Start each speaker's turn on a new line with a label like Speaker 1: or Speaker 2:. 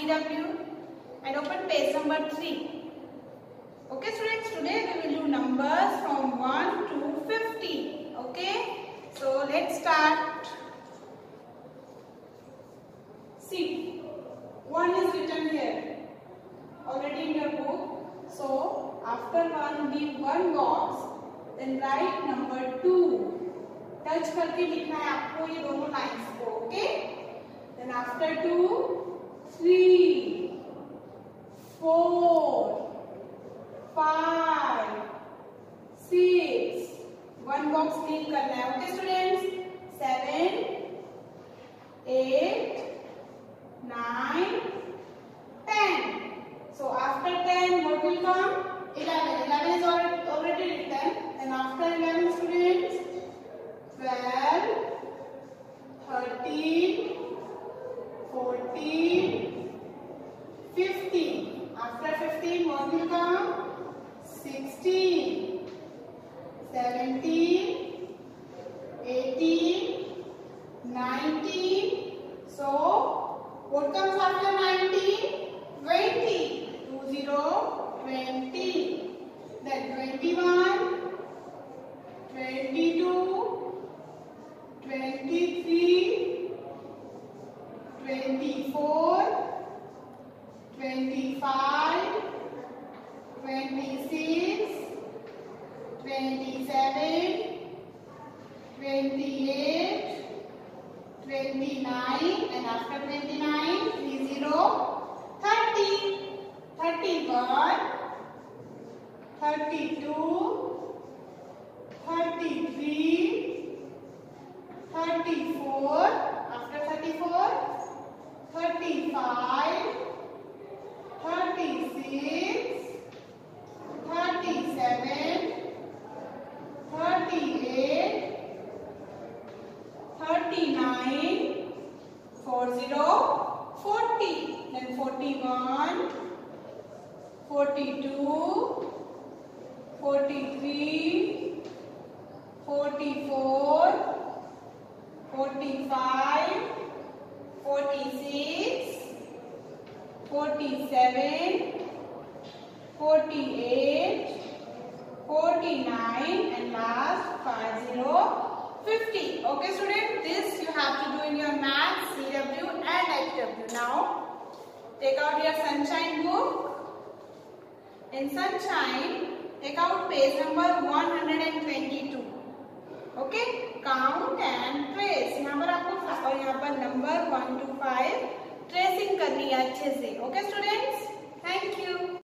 Speaker 1: CW and open page number 3. Okay students, today we will do numbers from 1 to 50. Okay, so let's start. See, 1 is written here already in your book. So after 1 leave one box, then write number 2. Touch करके लिखना है आपको ये दोनों lines को. Okay, then after 2 3 4 5 6 one box leave करना है. Okay students, 7 8 9 10. So after 10 what will come? 11. 11 is already written. And after 11 students, 12 13 14 15. After 15 what will come? 16 17 18 19. So what comes after 19? 20. 20. Then 21 22 23 24 25 26 27 28 29. And after 29 30 30. 31 32 33 34. After 34 35 36 37 38 39 40 40. Then 41 42 43 44 45 46 47 48 49 and last 50. Okay student, this you have to do in your maths, CW and HW. Now take out your sunshine book. In sunshine, take out page number 122. Okay, count and trace. यहाँ पर आपको और यहाँ पर number 1 to 5 tracing करनी है अच्छे से. Okay students, thank you.